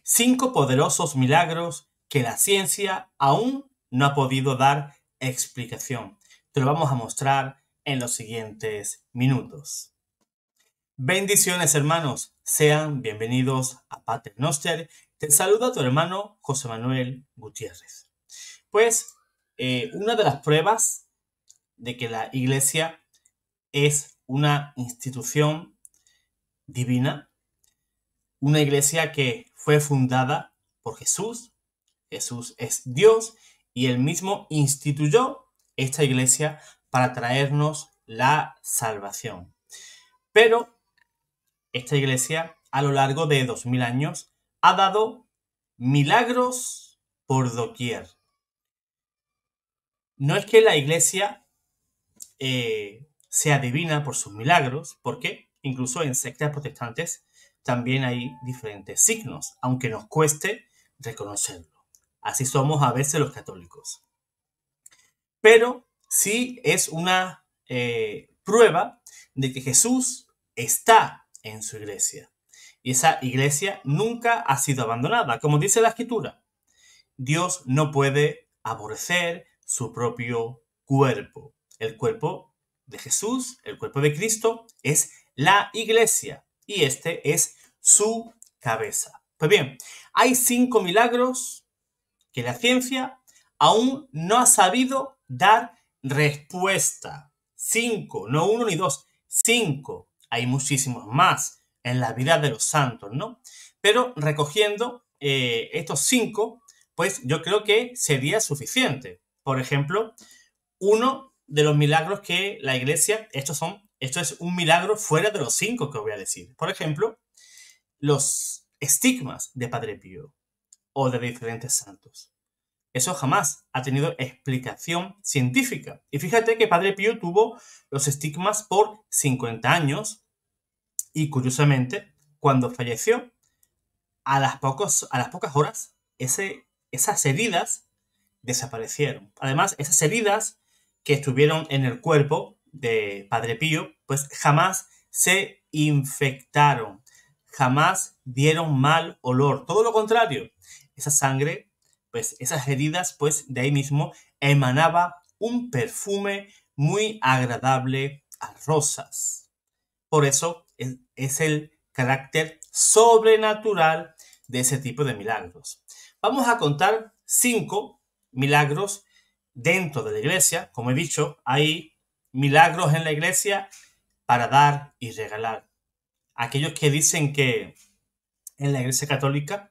5 poderosos milagros que la ciencia aún no ha podido dar explicación. Te lo vamos a mostrar en los siguientes minutos. Bendiciones, hermanos. Sean bienvenidos a Pater Noster. Te saluda tu hermano José Manuel Gutiérrez. Pues una de las pruebas de que la Iglesia es una institución divina, una iglesia que fue fundada por Jesús. Jesús es Dios y él mismo instituyó esta iglesia para traernos la salvación. Pero esta iglesia a lo largo de 2000 años ha dado milagros por doquier. No es que la iglesia sea divina por sus milagros, porque incluso en sectas protestantes también hay diferentes signos, aunque nos cueste reconocerlo. Así somos a veces los católicos. Pero sí es una prueba de que Jesús está en su iglesia. Y esa iglesia nunca ha sido abandonada. Como dice la Escritura, Dios no puede aborrecer su propio cuerpo. El cuerpo de Jesús, el cuerpo de Cristo, es la iglesia. Y este es su cabeza. Pues bien, hay 5 milagros que la ciencia aún no ha sabido dar respuesta. 5, no 1 ni 2, 5. Hay muchísimos más en la vida de los santos, ¿no? Pero recogiendo estos 5, pues yo creo que sería suficiente. Por ejemplo, uno de los milagros que la iglesia, esto es un milagro fuera de los 5 que os voy a decir. Por ejemplo, los estigmas de Padre Pío o de diferentes santos. Eso jamás ha tenido explicación científica. Y fíjate que Padre Pío tuvo los estigmas por 50 años y, curiosamente, cuando falleció, a las pocas horas, esas heridas desaparecieron. Además, esas heridas que estuvieron en el cuerpo de Padre Pío, pues jamás se infectaron, jamás dieron mal olor. Todo lo contrario, esa sangre, pues esas heridas, pues de ahí mismo emanaba un perfume muy agradable a rosas. Por eso es el carácter sobrenatural de ese tipo de milagros. Vamos a contar 5 milagros dentro de la iglesia. Como he dicho, hay milagros en la iglesia para dar y regalar. Aquellos que dicen que en la iglesia católica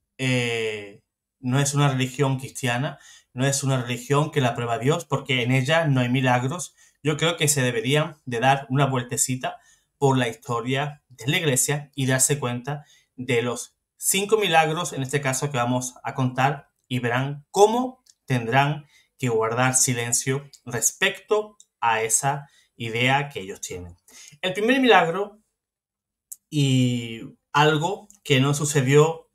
no es una religión cristiana, no es una religión que la aprueba Dios, porque en ella no hay milagros. Yo creo que se deberían de dar una vueltecita por la historia de la iglesia y darse cuenta de los 5 milagros, en este caso, que vamos a contar, y verán cómo tendrán que guardar silencio respecto a esa idea que ellos tienen. El primer milagro, y algo que no sucedió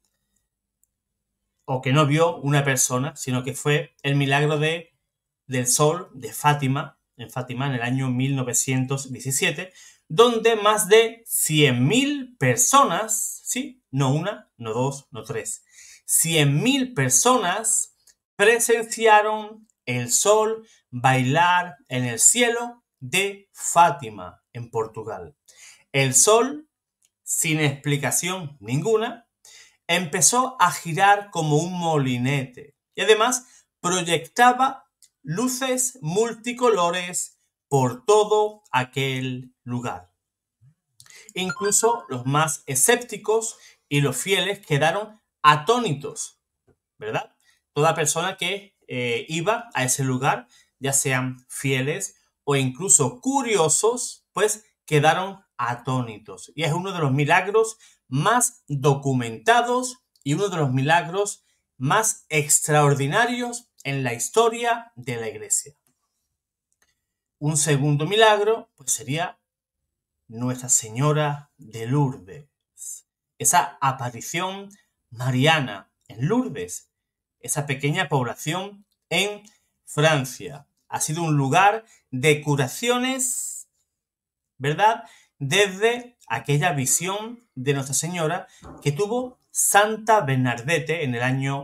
o que no vio una persona, sino que fue el milagro del sol de Fátima, en el año 1917, donde más de 100.000 personas, ¿sí? No una, no dos, no tres, 100.000 personas presenciaron el sol bailar en el cielo de Fátima, en Portugal. El sol, sin explicación ninguna, empezó a girar como un molinete y además proyectaba luces multicolores por todo aquel lugar. Incluso los más escépticos y los fieles quedaron atónitos, ¿verdad? Toda persona que iba a ese lugar, ya sean fieles o incluso curiosos, pues quedaron atónitos. Y es uno de los milagros más documentados y uno de los milagros más extraordinarios en la historia de la Iglesia. Un segundo milagro, pues sería Nuestra Señora de Lourdes. Esa aparición mariana en Lourdes, esa pequeña población en Francia. Ha sido un lugar de curaciones, ¿verdad? Desde aquella visión de Nuestra Señora que tuvo Santa Bernadette en el año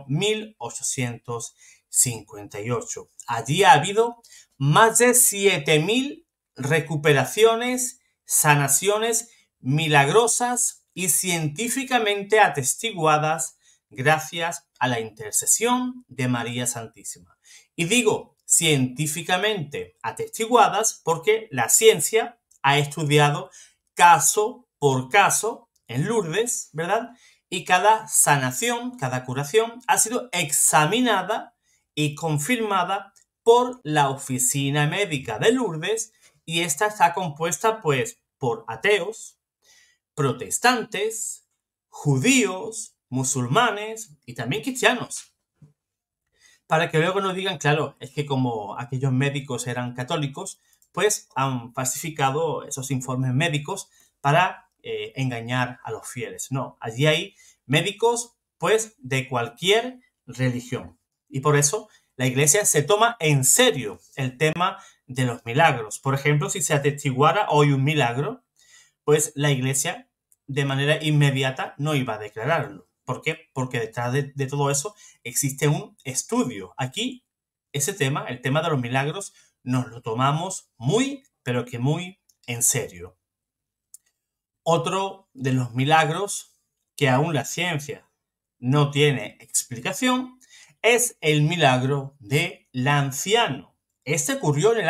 1858. Allí ha habido más de 7.000 recuperaciones, sanaciones milagrosas y científicamente atestiguadas gracias a la intercesión de María Santísima. Y digo científicamente atestiguadas porque la ciencia ha estudiado caso por caso en Lourdes, ¿verdad? Y cada sanación, cada curación ha sido examinada y confirmada por la oficina médica de Lourdes, y esta está compuesta pues por ateos, protestantes, judíos, musulmanes y también cristianos. Para que luego nos digan, claro, es que como aquellos médicos eran católicos, pues han falsificado esos informes médicos para engañar a los fieles. No, allí hay médicos pues de cualquier religión. Y por eso la Iglesia se toma en serio el tema de los milagros. Por ejemplo, si se atestiguara hoy un milagro, pues la Iglesia de manera inmediata no iba a declararlo. ¿Por qué? Porque detrás de todo eso existe un estudio. Aquí ese tema, el tema de los milagros, nos lo tomamos muy, pero que muy en serio. Otro de los milagros que aún la ciencia no tiene explicación es el milagro de Lanciano. Este ocurrió en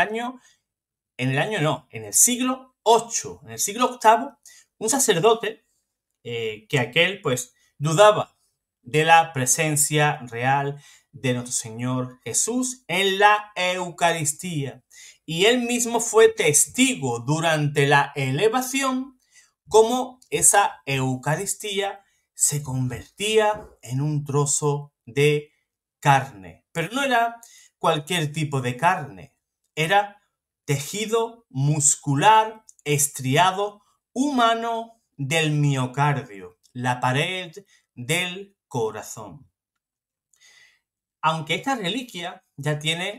el siglo VIII. En el siglo VIII, un sacerdote que aquel pues dudaba de la presencia real de nuestro Señor Jesús en la Eucaristía. Y él mismo fue testigo durante la elevación cómo esa Eucaristía se convertía en un trozo de carne. Pero no era cualquier tipo de carne, era tejido muscular estriado humano del miocardio, la pared del corazón. Aunque esta reliquia ya tiene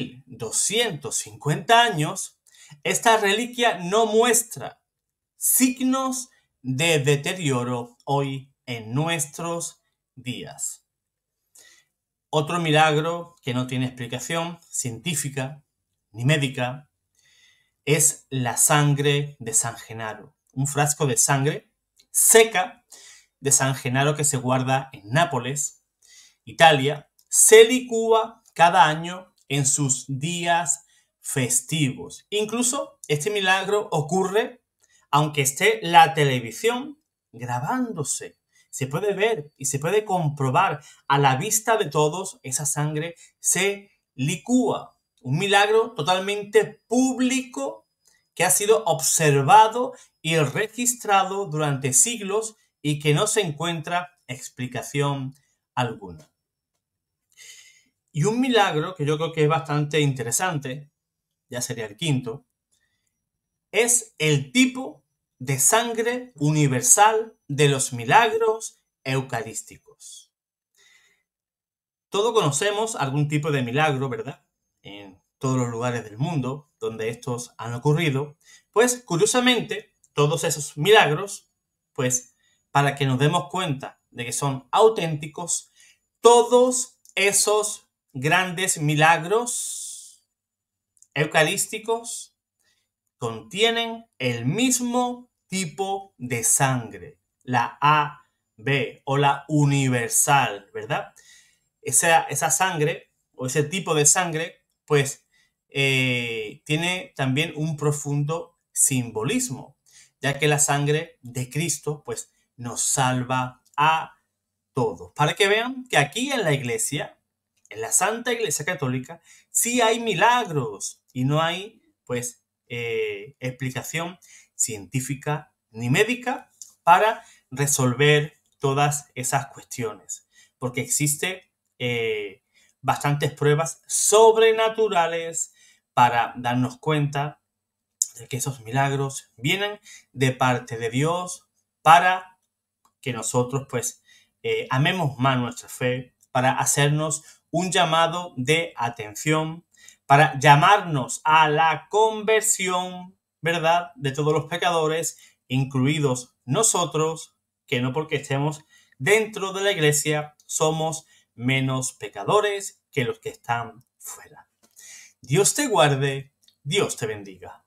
1250 años, esta reliquia no muestra signos de deterioro hoy en nuestros días. Otro milagro que no tiene explicación científica ni médica es la sangre de San Genaro. Un frasco de sangre seca de San Genaro que se guarda en Nápoles, Italia, se licúa cada año en sus días festivos. Incluso este milagro ocurre aunque esté la televisión grabándose. Se puede ver y se puede comprobar a la vista de todos, esa sangre se licúa. Un milagro totalmente público que ha sido observado y registrado durante siglos y que no se encuentra explicación alguna. Y un milagro que yo creo que es bastante interesante, ya sería el quinto, es el tipo de sangre universal de los milagros eucarísticos. Todos conocemos algún tipo de milagro, ¿verdad? En todos los lugares del mundo donde estos han ocurrido. Pues, curiosamente, todos esos milagros, pues, para que nos demos cuenta de que son auténticos, todos esos grandes milagros eucarísticos contienen el mismo tipo de sangre, la AB o la universal, ¿verdad? Esa sangre o ese tipo de sangre, pues, tiene también un profundo simbolismo, ya que la sangre de Cristo, pues, nos salva a todos. Para que vean que aquí en la Iglesia, en la Santa Iglesia Católica, sí hay milagros y no hay, pues, explicación científica ni médica para resolver todas esas cuestiones, porque existe bastantes pruebas sobrenaturales para darnos cuenta de que esos milagros vienen de parte de Dios para que nosotros pues amemos más nuestra fe, para hacernos un llamado de atención, para llamarnos a la conversión, ¿verdad?, de todos los pecadores, incluidos nosotros, que no porque estemos dentro de la iglesia somos menos pecadores que los que están fuera. Dios te guarde, Dios te bendiga.